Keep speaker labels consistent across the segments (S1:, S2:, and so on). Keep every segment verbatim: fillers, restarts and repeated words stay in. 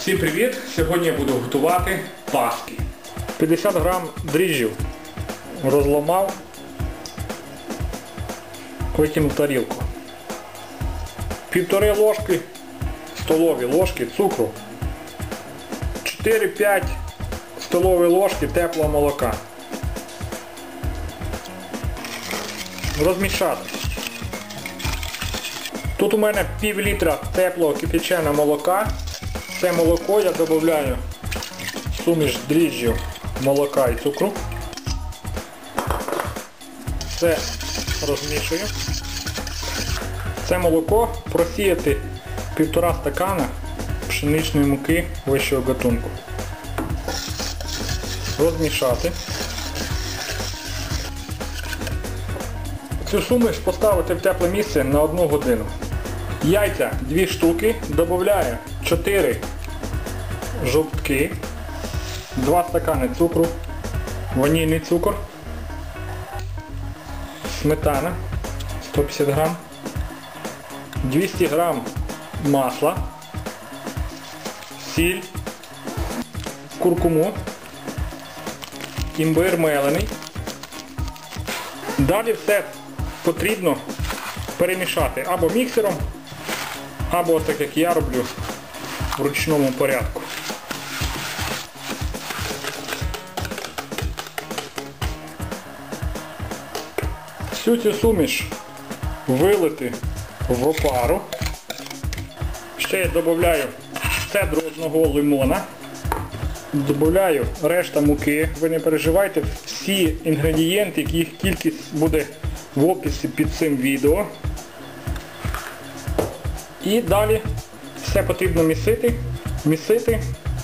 S1: Всім привіт! Сьогодні я буду готувати паски. п'ятдесят грам дріжджів розламав, викинув в тарілку. Півтори ложки, столові ложки цукру, чотири-п'ять столові ложки теплого молока. Розмішати. Тут у мене пів літра теплого кипяченого молока. Це молоко я додаю в суміш дріжджів, молока і цукру. Все розмішую. Це молоко просіяти півтора стакана пшеничної муки вищого гатунку. Розмішати. Цю суміш поставити в тепле місце на одну годину. Яйця дві штуки, додаю чотири жовтки, два стакани цукру, ванільний цукор, сметана сто п'ятдесят грам, двісті грам масла, сіль, куркуму, імбир мелений. Далі все потрібно перемішати або міксером, або так як я роблю в ручному порядку. Всю цю суміш вилити в опару. Ще я додаю цедру одного лимона. Додаю решта муки. Ви не переживайте, всі інгредієнти, їх кількість буде в описі під цим відео. І далі все потрібно місити, місити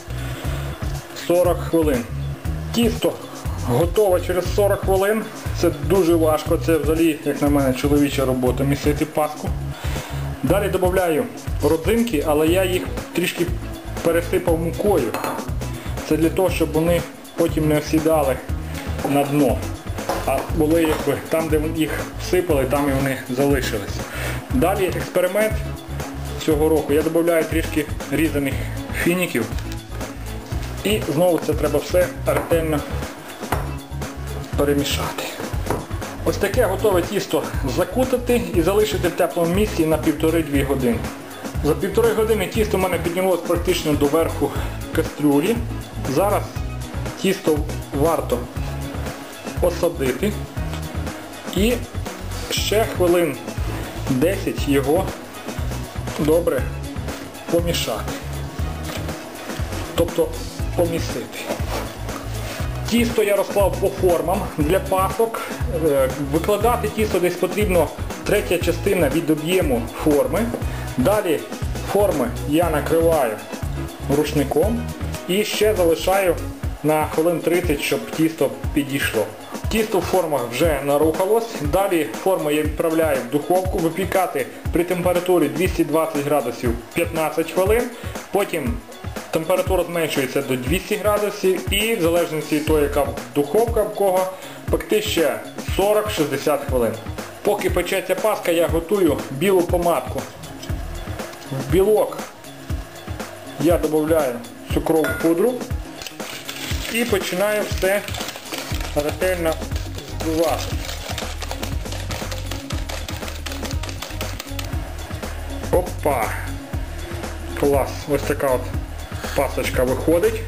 S1: сорок хвилин. Тісто готове через сорок хвилин. Це дуже важко, це взагалі, як на мене, чоловіча робота, місити паску. Далі додаю родзинки, але я їх трішки пересипав мукою. Це для того, щоб вони потім не осідали на дно. А були якби там, де їх всипали, там і вони залишились. Далі експеримент цього року. Я додаю трішки різаних фініків. І знову це треба все ретельно перемішати. Ось таке готове тісто закутати і залишити в теплому місці на півтори-дві години. За півтори години тісто в мене піднялося практично до верху кастрюлі. Зараз тісто варто осадити і ще хвилин десять його добре помішати. Тобто помісити. Тісто я розклав по формам для пасок. Викладати тісто десь потрібно третя частина від об'єму форми. Далі форми я накриваю рушником і ще залишаю на хвилин тридцять, щоб тісто підійшло. Тісто в формах вже нарухалось. Далі форму я відправляю в духовку випікати при температурі двісті двадцять градусів п'ятнадцять хвилин. Потім температура зменшується до двохсот градусів і в залежності від того, яка духовка в кого, пекти ще сорок-шістдесят хвилин. Поки печеться паска, я готую білу помадку. В білок я додаю цукрову пудру і починаю все ретельно збивати. Опа! Клас! Ось така от пасочка виходить.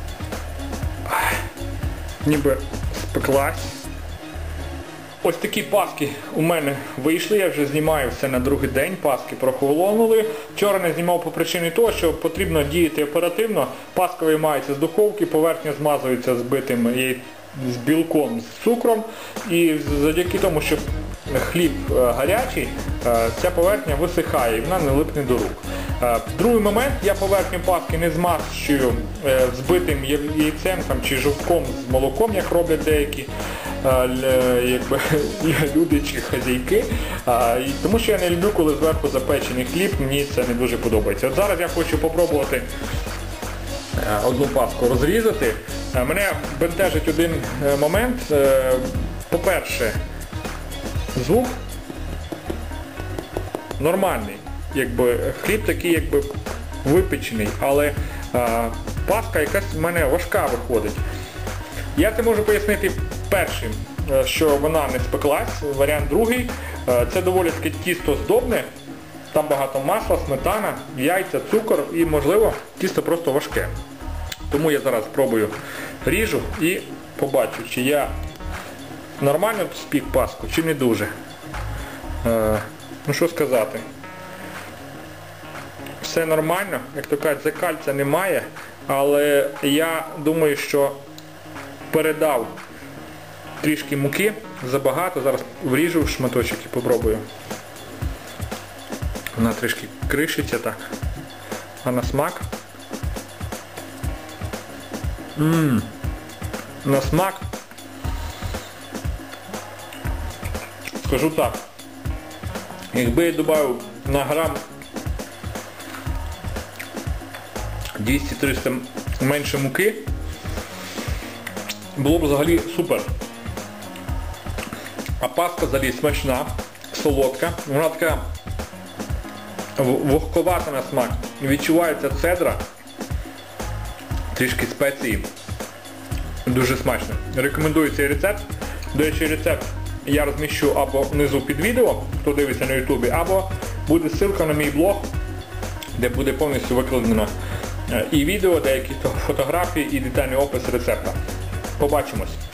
S1: Ніби спеклась. Ось такі паски у мене вийшли, я вже знімаю все на другий день, паски прохолонули. Вчора не знімав по причині того, що потрібно діяти оперативно. Паска виймається з духовки, поверхня змазується збитим з білком, з цукром. І завдяки тому, що хліб гарячий, ця поверхня висихає і вона не липне до рук. Другий момент, я поверхню паски не змащую збитим яйцем там, чи жовтком з молоком, як роблять деякі якби, люди чи хазяйки. Тому що я не люблю, коли зверху запечений хліб, мені це не дуже подобається. От зараз я хочу спробувати одну паску розрізати. Мене бентежить один момент. По-перше, звук нормальний. Якби, хліб такий якби випечений, але паска якась в мене важка виходить. Я це можу пояснити першим, що вона не спеклась. Варіант другий, це доволі таке тісто здобне, там багато масла, сметана, яйця, цукор і, можливо, тісто просто важке. Тому я зараз спробую ріжу і побачу, чи я нормально спік паску, чи не дуже. Е, ну що сказати. Все нормально, як то кажуть, закальця немає, але я думаю, що передав трішки муки, забагато, зараз вріжу в шматочок і попробую. Вона трішки кришиться так, а на смак. Ммм, на смак, скажу так, якби я додав на грам двісті-триста менше муки, було б взагалі супер. А паска взагалі смачна, солодка, вона така вогковата на смак, відчувається цедра, трішки спеції, дуже смачно. Рекомендую цей рецепт. До речі, рецепт я розміщу або внизу під відео, хто дивиться на ютубі, або буде ссылка на мій блог, де буде повністю викладено і відео, деякі фотографії, і детальний опис рецепта. Побачимось!